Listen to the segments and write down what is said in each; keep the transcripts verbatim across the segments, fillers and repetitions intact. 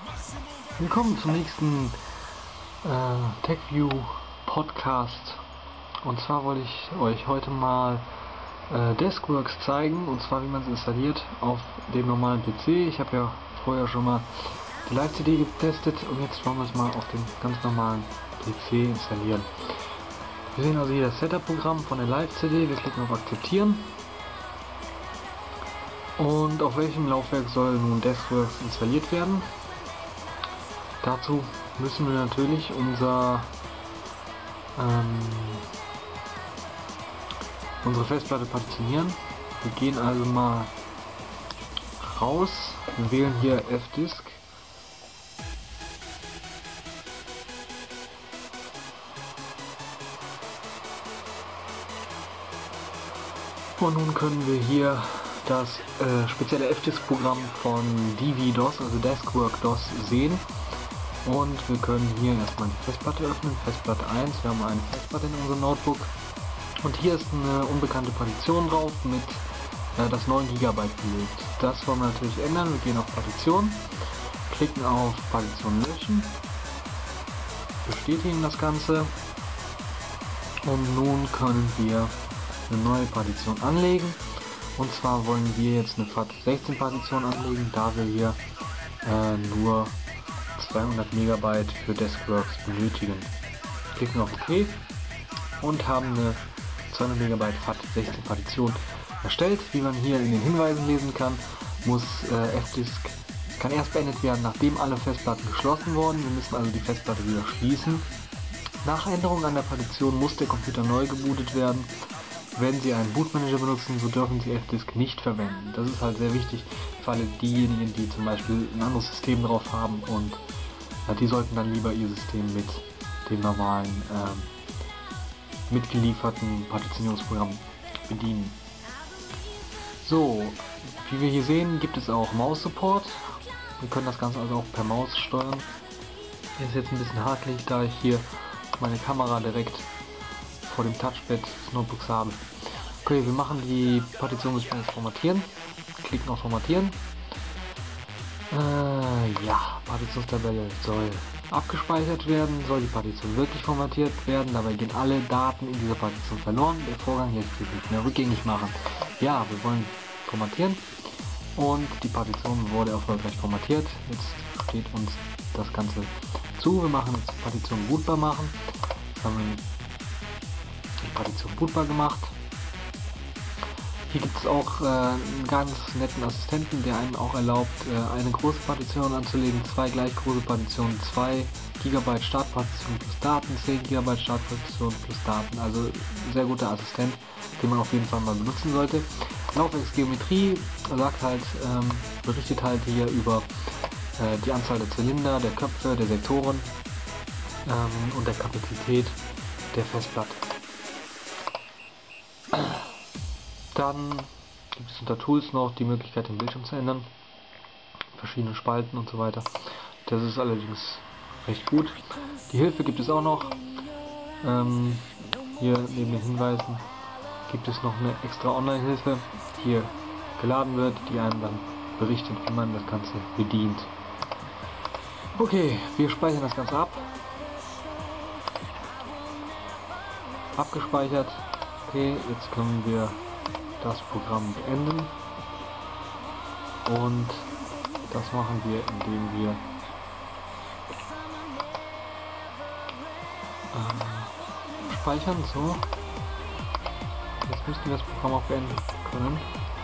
Willkommen zum nächsten äh, TechView Podcast. Und zwar wollte ich euch heute mal äh, Deskworks zeigen, und zwar wie man es installiert auf dem normalen P C. Ich habe ja vorher schon mal die Live-C D getestet und jetzt wollen wir es mal auf dem ganz normalen P C installieren. Wir sehen also hier das Setup-Programm von der Live-C D. Wir klicken auf Akzeptieren. Und auf welchem Laufwerk soll nun Deskworks installiert werden? Dazu müssen wir natürlich unser ähm, unsere Festplatte partitionieren. Wir gehen also mal raus, wir wählen hier F-Disk. Und nun können wir hier das äh, spezielle F-Disk-Programm von D V DOS, also Deskworks DOS, sehen. Und wir können hier erstmal die Festplatte öffnen, Festplatte eins, wir haben eine Festplatte in unserem Notebook. Und hier ist eine unbekannte Partition drauf mit äh, das neun Gigabyte belegt. Das wollen wir natürlich ändern, wir gehen auf Partition, klicken auf Partition löschen, bestätigen das Ganze und nun können wir eine neue Partition anlegen. Und zwar wollen wir jetzt eine FAT sechzehn Partition anlegen, da wir hier äh, nur zweihundert Megabyte für Deskworks benötigen. Klicken auf OK und haben eine zweihundert Megabyte FAT sechzehn Partition erstellt. Wie man hier in den Hinweisen lesen kann, muss äh, F-Disk kann erst beendet werden, nachdem alle Festplatten geschlossen wurden. Wir müssen also die Festplatte wieder schließen. Nach Änderung an der Partition muss der Computer neu gebootet werden. Wenn Sie einen Bootmanager benutzen, so dürfen Sie F-Disk nicht verwenden. Das ist halt sehr wichtig für alle diejenigen, die zum Beispiel ein anderes System drauf haben, und ja, die sollten dann lieber ihr System mit dem normalen ähm, mitgelieferten Partitionierungsprogramm bedienen. So, wie wir hier sehen, gibt es auch Maus-Support. Wir können das Ganze also auch per Maus steuern. Ist jetzt ein bisschen hakelig, da ich hier meine Kamera direkt vor dem Touchpad des Notebooks habe. Okay, wir machen die Partition bis jetzt formatieren. Klicken auf Formatieren. Äh, ja, Partitionstabelle soll abgespeichert werden. Soll die Partition wirklich formatiert werden? Dabei gehen alle Daten in dieser Partition verloren. Der Vorgang hier ist nicht mehr rückgängig machen. Ja, wir wollen formatieren und die Partition wurde erfolgreich formatiert. Jetzt steht uns das Ganze zu. Wir machen jetzt die Partition bootbar machen. Jetzt haben wir die Partition bootbar gemacht. Hier gibt es auch äh, einen ganz netten Assistenten, der einem auch erlaubt, äh, eine große Partition anzulegen, zwei gleich große Partitionen, zwei Gigabyte Startpartition plus Daten, zehn Gigabyte Startpartition plus Daten. Also sehr guter Assistent, den man auf jeden Fall mal benutzen sollte. Laufwerksgeometrie sagt halt, ähm, berichtet halt hier über äh, die Anzahl der Zylinder, der Köpfe, der Sektoren ähm, und der Kapazität der Festplatte. Dann gibt es unter Tools noch die Möglichkeit, den Bildschirm zu ändern, verschiedene Spalten und so weiter. Das ist allerdings recht gut. Die Hilfe gibt es auch noch. Ähm, hier neben den Hinweisen gibt es noch eine extra Online-Hilfe, die hier geladen wird, die einem dann berichtet, wie man das Ganze bedient. Okay, wir speichern das Ganze ab. Abgespeichert. Okay, jetzt können wir das Programm beenden, und das machen wir, indem wir äh, speichern. So, jetzt müssten wir das Programm auch beenden können.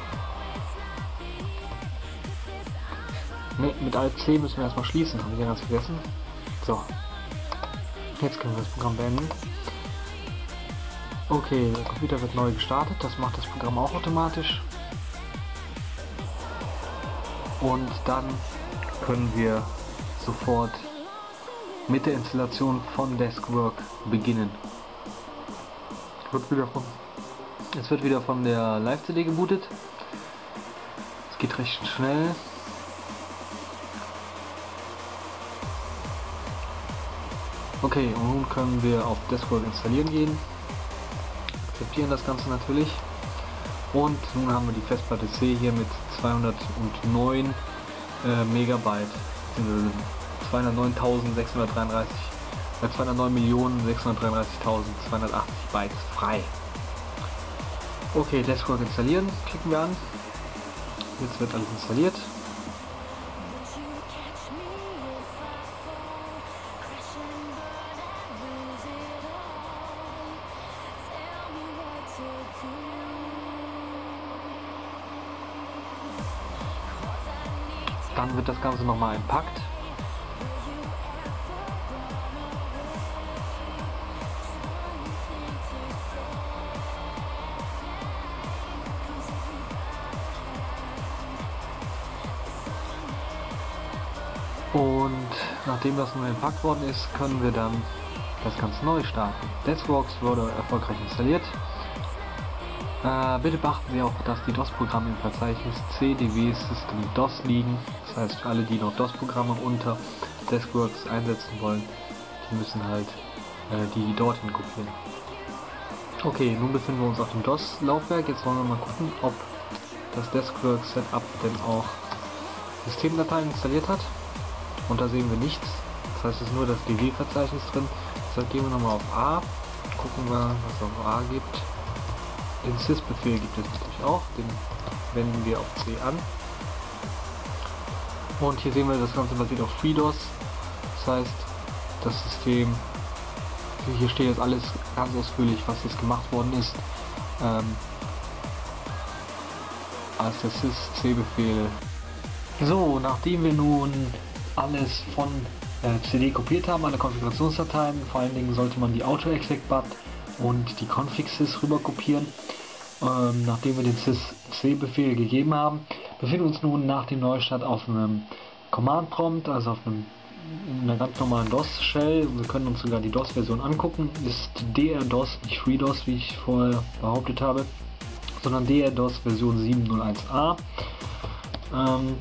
Ne, mit Alt C müssen wir erstmal schließen, habe ich ja ganz vergessen. So, jetzt können wir das Programm beenden. Okay, der Computer wird neu gestartet, das macht das Programm auch automatisch. Und dann können wir sofort mit der Installation von Deskworks beginnen. Es wird wieder von, es wird wieder von der Live-C D gebootet. Es geht recht schnell. Okay, und nun können wir auf Deskworks installieren gehen. Akzeptieren das Ganze natürlich. Und nun haben wir die Festplatte C hier mit zweihundertneun äh, Megabyte zweihundertneuntausendsechshundertdreiunddreißig, äh, zweihundertneun Millionen sechshundertdreiunddreißigtausendzweihundertachtzig Bytes frei. Okay, Deskworks installieren, klicken wir an. Jetzt wird alles installiert. Dann wird das Ganze nochmal entpackt. Und nachdem das nun entpackt worden ist, können wir dann das Ganze neu starten. Deskworks wurde erfolgreich installiert. Äh, bitte beachten Sie auch, dass die DOS-Programme im Verzeichnis C D W System DOS liegen. Das heißt, alle, die noch DOS-Programme unter Deskworks einsetzen wollen, die müssen halt äh, die dorthin kopieren. Okay, nun befinden wir uns auf dem DOS-Laufwerk. Jetzt wollen wir mal gucken, ob das Deskworks Setup denn auch Systemdateien installiert hat. Und da sehen wir nichts. Das heißt, es ist nur das D W-Verzeichnis drin. Deshalb gehen wir nochmal auf A. Gucken wir, was es auf A gibt. Den sys-Befehl gibt es natürlich auch, den wenden wir auf C an. Und hier sehen wir, das Ganze basiert auf FreeDOS. Das heißt, das System, hier steht jetzt alles ganz ausführlich, was jetzt gemacht worden ist, ähm, als der sys-C-Befehl. So, nachdem wir nun alles von äh, C D kopiert haben, alle Konfigurationsdateien, vor allen Dingen sollte man die Auto-Exec-Bat und die Config-Sys rüber kopieren. Ähm, nachdem wir den sys-C-Befehl gegeben haben, befinden wir uns nun nach dem Neustart auf einem Command-Prompt, also auf einem, einer ganz normalen DOS-Shell. Wir können uns sogar die DOS-Version angucken. Das ist D R DOS, nicht FreeDOS, wie ich vorher behauptet habe, sondern D R DOS Version sieben null eins A. Ähm,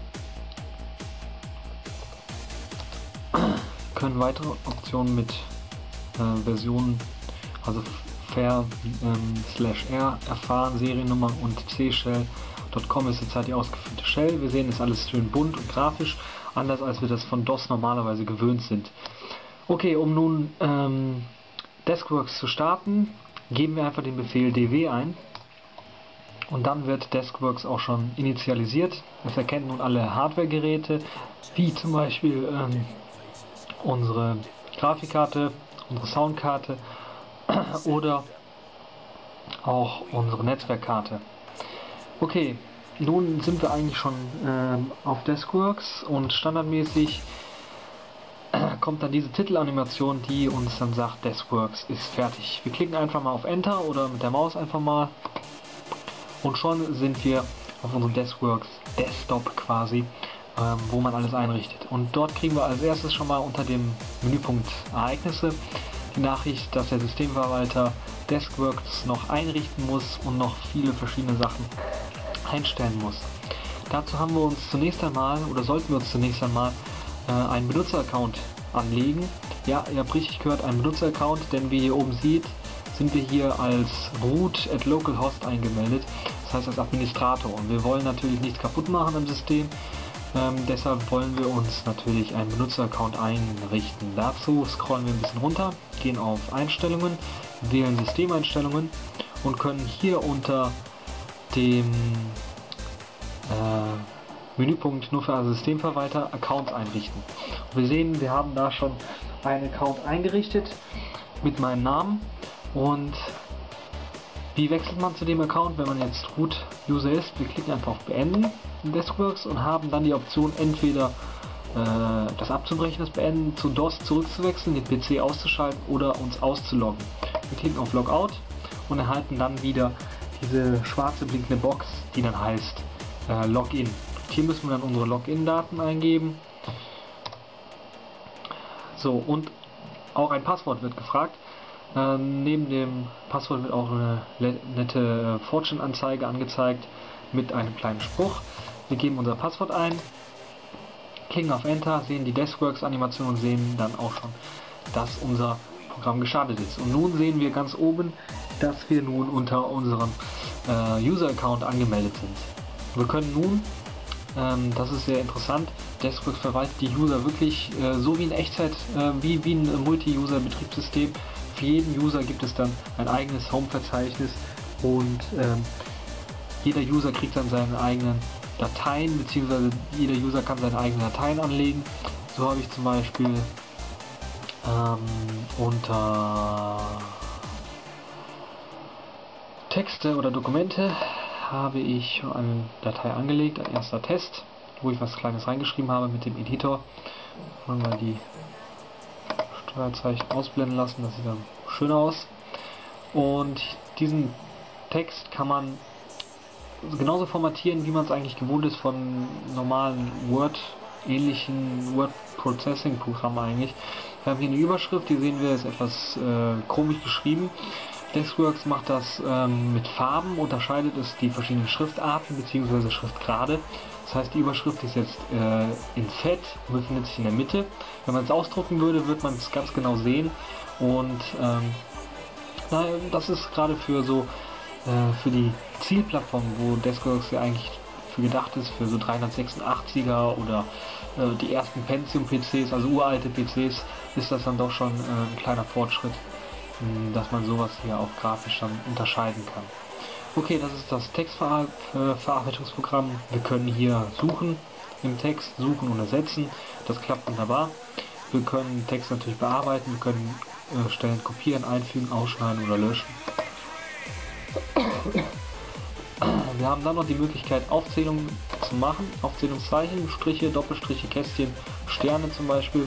können weitere Optionen mit äh, Versionen, also ver ähm, slash r erfahren, Seriennummer und C-Shell Punkt com ist zurzeit die ausgeführte Shell. Wir sehen, ist alles schön bunt und grafisch, anders als wir das von DOS normalerweise gewöhnt sind. Okay, um nun ähm, Deskworks zu starten, geben wir einfach den Befehl D W ein und dann wird Deskworks auch schon initialisiert. Es erkennt nun alle Hardware-Geräte, wie zum Beispiel ähm, unsere Grafikkarte, unsere Soundkarte oder auch unsere Netzwerkkarte. Okay, nun sind wir eigentlich schon ähm, auf Deskworks und standardmäßig äh, kommt dann diese Titelanimation, die uns dann sagt, Deskworks ist fertig. Wir klicken einfach mal auf Enter oder mit der Maus einfach mal und schon sind wir auf unserem Deskworks Desktop quasi, ähm, wo man alles einrichtet. Und dort kriegen wir als erstes schon mal unter dem Menüpunkt Ereignisse die Nachricht, dass der Systemverwalter Deskworks noch einrichten muss und noch viele verschiedene Sachen einstellen muss. Dazu haben wir uns zunächst einmal, oder sollten wir uns zunächst einmal äh, einen Benutzeraccount anlegen. Ja, ihr habt richtig gehört, einen Benutzeraccount, denn wie ihr oben seht, sind wir hier als root at localhost eingemeldet, das heißt als Administrator. Und wir wollen natürlich nichts kaputt machen im System. Ähm, deshalb wollen wir uns natürlich einen Benutzeraccount einrichten. Dazu scrollen wir ein bisschen runter, gehen auf Einstellungen, wählen Systemeinstellungen und können hier unter dem äh, Menüpunkt nur für Systemverwalter Accounts einrichten. Und wir sehen, wir haben da schon einen Account eingerichtet mit meinem Namen. Und wie wechselt man zu dem Account, wenn man jetzt Root-User ist? Wir klicken einfach auf Beenden in Deskworks und haben dann die Option, entweder äh, das abzubrechen, das Beenden, zu DOS zurückzuwechseln, den P C auszuschalten oder uns auszuloggen. Wir klicken auf Logout und erhalten dann wieder diese schwarze blinkende Box, die dann heißt äh, Login. Hier müssen wir dann unsere Login-Daten eingeben. So, und auch ein Passwort wird gefragt. Äh, neben dem Passwort wird auch eine nette äh, Fortune-Anzeige angezeigt mit einem kleinen Spruch. Wir geben unser Passwort ein, klicken auf Enter, sehen die Deskworks-Animation und sehen dann auch schon, dass unser Programm gestartet ist. Und nun sehen wir ganz oben, dass wir nun unter unserem äh, User-Account angemeldet sind. Wir können nun Ähm, das ist sehr interessant. Deskworks verwaltet die User wirklich äh, so wie in Echtzeit, äh, wie, wie ein Multi-User-Betriebssystem. Für jeden User gibt es dann ein eigenes Home-Verzeichnis und ähm, jeder User kriegt dann seine eigenen Dateien, beziehungsweise jeder User kann seine eigenen Dateien anlegen. So habe ich zum Beispiel ähm, unter Texte oder Dokumente habe ich eine Datei angelegt, ein erster Test, wo ich was Kleines reingeschrieben habe mit dem Editor. Wollen wir die Steuerzeichen ausblenden lassen, das sieht dann schön aus. Und diesen Text kann man genauso formatieren, wie man es eigentlich gewohnt ist von normalen Word ähnlichen Word Processing Programmen eigentlich. Wir haben hier eine Überschrift, die sehen wir, ist etwas äh, komisch geschrieben. Deskworks macht das ähm, mit Farben, unterscheidet es die verschiedenen Schriftarten bzw. Schriftgrade. Das heißt, die Überschrift ist jetzt äh, in Fett und befindet sich in der Mitte. Wenn man es ausdrucken würde, wird man es ganz genau sehen. Und ähm, na, das ist gerade für so äh, für die Zielplattform, wo Deskworks ja eigentlich für gedacht ist, für so dreihundertsechsundachtziger oder äh, die ersten Pentium-P Cs, also uralte P Cs, ist das dann doch schon äh, ein kleiner Fortschritt, mh, dass man sowas hier auch grafisch dann unterscheiden kann. Okay, das ist das Textverarbeitungsprogramm. Wir können hier suchen im Text, suchen und ersetzen. Das klappt wunderbar. Wir können Text natürlich bearbeiten, wir können äh, Stellen kopieren, einfügen, ausschneiden oder löschen. Wir haben dann noch die Möglichkeit, Aufzählungen zu machen. Aufzählungszeichen, Striche, Doppelstriche, Kästchen, Sterne zum Beispiel.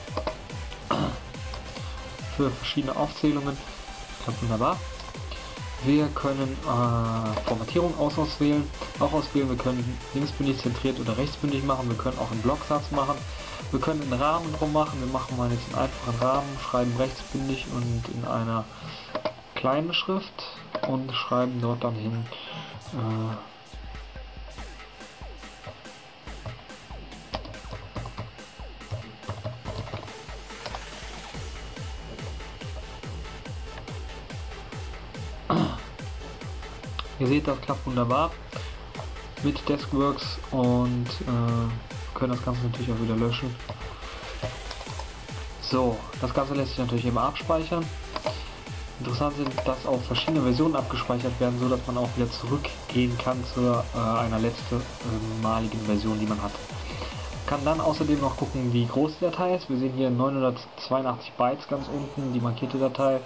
Für verschiedene Aufzählungen. Klappt wunderbar. Wir können äh, Formatierung aus auswählen, auch auswählen. Wir können linksbündig zentriert oder rechtsbündig machen. Wir können auch einen Blocksatz machen. Wir können einen Rahmen drum machen. Wir machen mal jetzt einen einfachen Rahmen, schreiben rechtsbündig und in einer kleinen Schrift und schreiben dort dann hin äh, Ihr seht, das klappt wunderbar mit Deskworks und äh, können das Ganze natürlich auch wieder löschen. So, das Ganze lässt sich natürlich immer abspeichern. Interessant sind, dass auch verschiedene Versionen abgespeichert werden, so dass man auch wieder zurückgehen kann zu äh, einer letztmaligen äh, Version, die man hat. Kann dann außerdem noch gucken, wie groß die Datei ist. Wir sehen hier neunhundertzweiundachtzig Bytes ganz unten, die markierte Datei.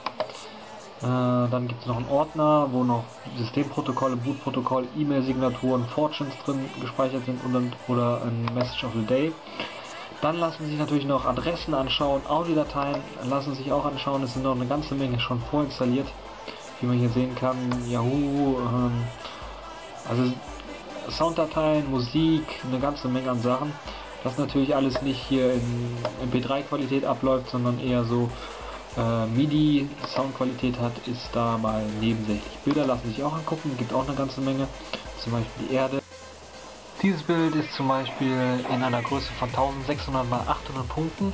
Äh, dann gibt es noch einen Ordner, wo noch Systemprotokolle, Bootprotokoll, E-Mail-Signaturen, Fortunes drin gespeichert sind und, oder ein Message of the Day. Dann lassen sich natürlich noch Adressen anschauen, Audiodateien lassen sich auch anschauen. Es sind noch eine ganze Menge schon vorinstalliert, wie man hier sehen kann. Yahoo, ähm, also Sounddateien, Musik, eine ganze Menge an Sachen. Das natürlich alles nicht hier in M P drei Qualität abläuft, sondern eher so äh, MIDI Soundqualität hat, ist dabei nebensächlich. Bilder lassen sich auch angucken, gibt auch eine ganze Menge, zum Beispiel die Erde. Dieses Bild ist zum Beispiel in einer Größe von eintausendsechshundert mal achthundert Punkten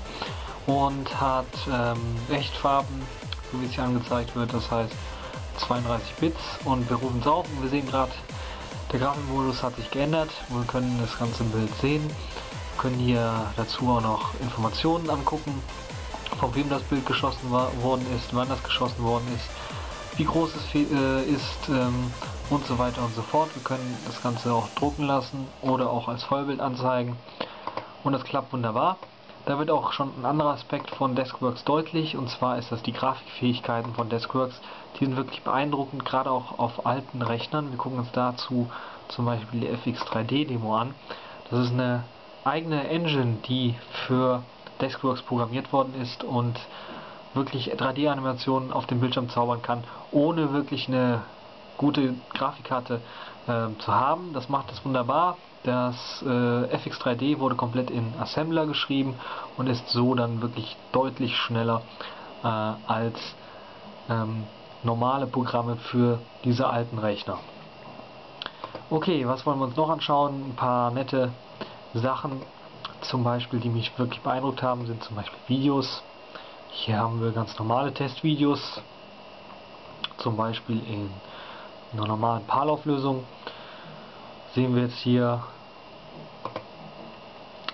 und hat ähm, Echtfarben, so wie es hier angezeigt wird, das heißt zweiunddreißig Bits, und wir rufen es auf und wir sehen gerade, der Grafikmodus hat sich geändert. Wir können das ganze Bild sehen, wir können hier dazu auch noch Informationen angucken, von wem das Bild geschossen war, worden ist, wann das geschossen worden ist, wie groß es äh, ist ähm, und so weiter und so fort. Wir können das Ganze auch drucken lassen oder auch als Vollbild anzeigen und das klappt wunderbar. Da wird auch schon ein anderer Aspekt von Deskworks deutlich, und zwar ist das die Grafikfähigkeiten von Deskworks. Die sind wirklich beeindruckend, gerade auch auf alten Rechnern. Wir gucken uns dazu zum Beispiel die F X drei D Demo an. Das ist eine eigene Engine, die für Deskworks programmiert worden ist und wirklich drei D Animationen auf dem Bildschirm zaubern kann, ohne wirklich eine gute Grafikkarte äh, zu haben. Das macht es wunderbar. Das äh, F X drei D wurde komplett in Assembler geschrieben und ist so dann wirklich deutlich schneller äh, als ähm, normale Programme für diese alten Rechner. Okay, was wollen wir uns noch anschauen? Ein paar nette Sachen, zum Beispiel, die mich wirklich beeindruckt haben, sind zum Beispiel Videos. Hier haben wir ganz normale Testvideos, zum Beispiel in einer normalen PAL-Auflösung. Sehen wir jetzt hier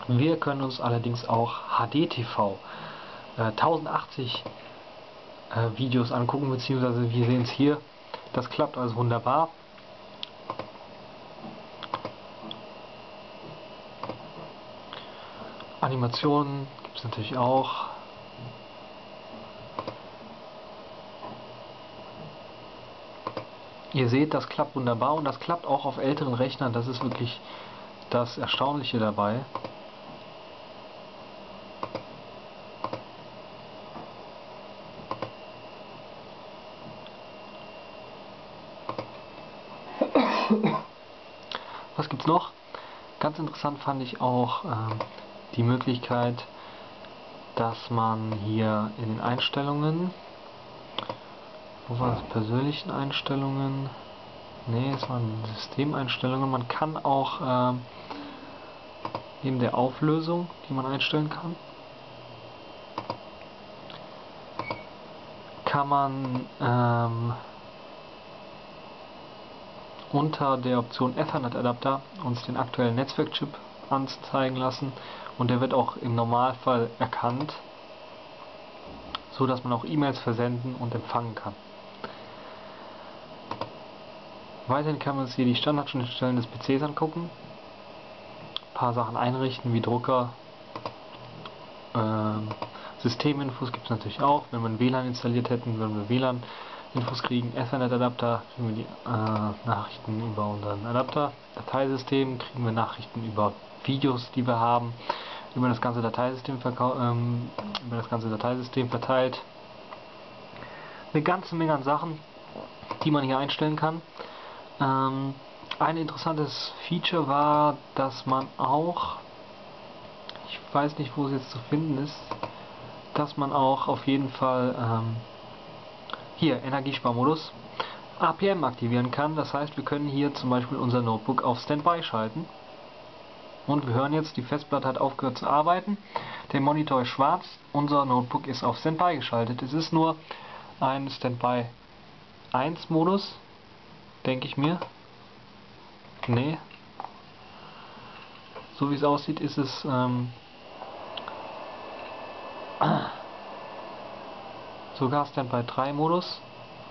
Wir können uns allerdings auch H D T V äh, tausendachtzig äh, Videos angucken, beziehungsweise wir sehen es hier. Das klappt also wunderbar. Animationen gibt es natürlich auch. Ihr seht, das klappt wunderbar und das klappt auch auf älteren Rechnern. Das ist wirklich das Erstaunliche dabei. Was gibt's noch? Ganz interessant fand ich auch ähm, die Möglichkeit, dass man hier in den Einstellungen, wo war das, persönlichen Einstellungen, ne, es waren Systemeinstellungen, man kann auch ähm, neben der Auflösung, die man einstellen kann, kann man ähm, unter der Option Ethernet Adapter uns den aktuellen Netzwerkchip anzeigen lassen und der wird auch im Normalfall erkannt, so dass man auch E-Mails versenden und empfangen kann. Weiterhin kann man uns hier die Standardschnittstellen des P Cs angucken, ein paar Sachen einrichten wie Drucker, ähm, Systeminfos gibt es natürlich auch. Wenn wir ein W L A N installiert hätten, würden wir W L A N-Infos kriegen. Ethernet-Adapter kriegen wir die äh, Nachrichten über unseren Adapter. Dateisystem kriegen wir Nachrichten über Videos, die wir haben, über das ganze Dateisystem, ähm, über das ganze Dateisystem verteilt. Eine ganze Menge an Sachen, die man hier einstellen kann. Ähm, ein interessantes Feature war, dass man auch, ich weiß nicht, wo es jetzt zu finden ist, dass man auch auf jeden Fall ähm, hier Energiesparmodus A P M aktivieren kann. Das heißt, wir können hier zum Beispiel unser Notebook auf Standby schalten. Und wir hören jetzt, die Festplatte hat aufgehört zu arbeiten. Der Monitor ist schwarz. Unser Notebook ist auf Standby geschaltet. Es ist nur ein Standby eins Modus, denke ich mir. Nee. So wie es aussieht, ist es ähm, sogar Standby drei Modus.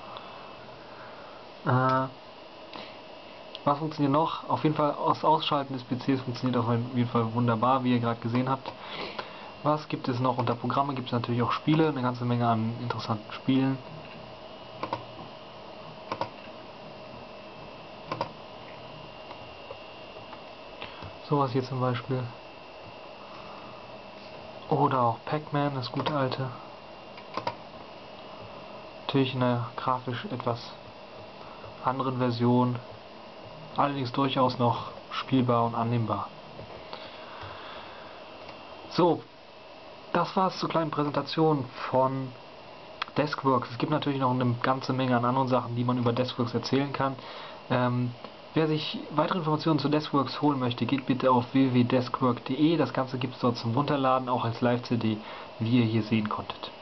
Äh, was funktioniert noch? Auf jeden Fall das Ausschalten des P Cs funktioniert auf jeden Fall wunderbar, wie ihr gerade gesehen habt. Was gibt es noch? Unter Programme gibt es natürlich auch Spiele, eine ganze Menge an interessanten Spielen. Sowas hier zum Beispiel. Oder auch Pac-Man, das gute alte. Natürlich in einer grafisch etwas anderen Version. Allerdings durchaus noch spielbar und annehmbar. So, das war es zur kleinen Präsentation von Deskworks. Es gibt natürlich noch eine ganze Menge an anderen Sachen, die man über Deskworks erzählen kann. Ähm, wer sich weitere Informationen zu Deskworks holen möchte, geht bitte auf w w w punkt deskwork punkt de. Das Ganze gibt es dort zum Runterladen, auch als Live-C D, wie ihr hier sehen konntet.